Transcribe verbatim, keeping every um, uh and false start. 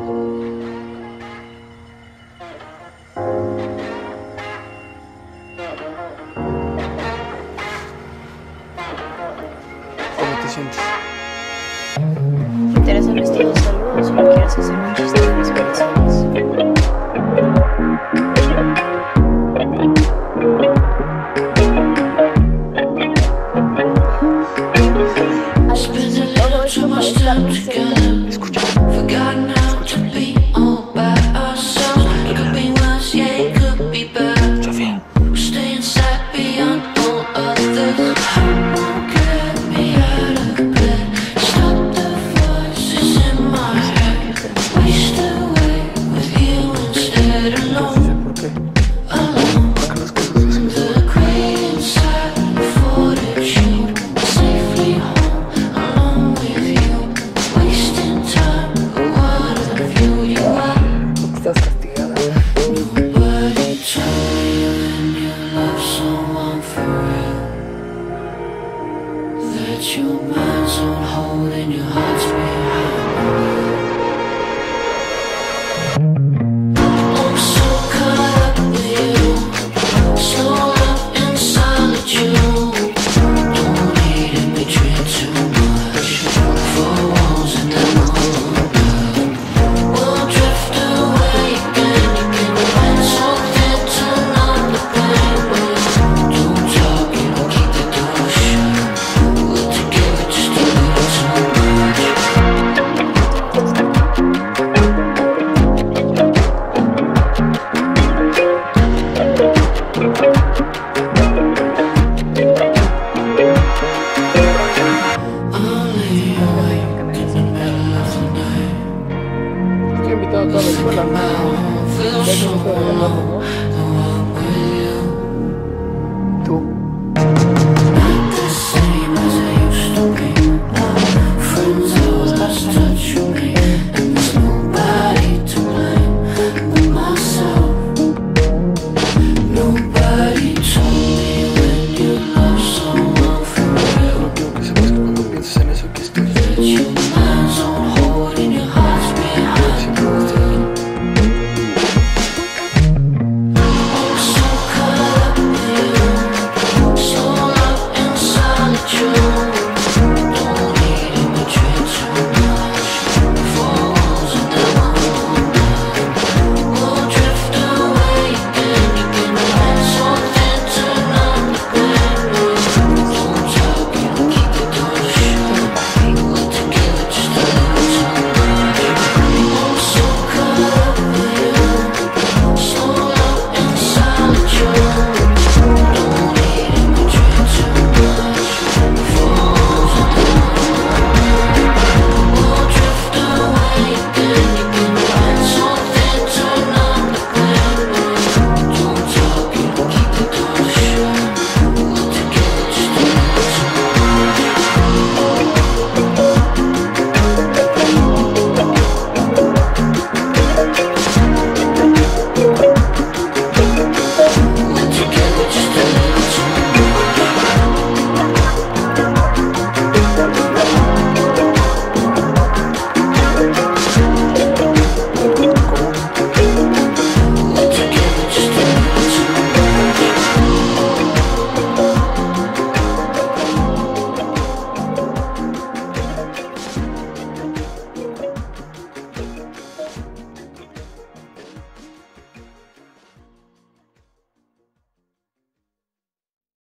¿Cómo te sientes? ¿Te interesa mi estilo de salud o solo quieres hacer un chiste de mis vacaciones? Todo esto para estar presente. Escucha. Sofía. Your mind's on hold and your heart's behind. I'm so caught up with you, so up in solitude. Don't need in between too much. Four walls and the moon. We'll drift away again. You can find something to numb the pain. Don't talk, it'll keep the door shut. Estoy invitado a toda la escuela. Ya que me estoy regalando, ¿no?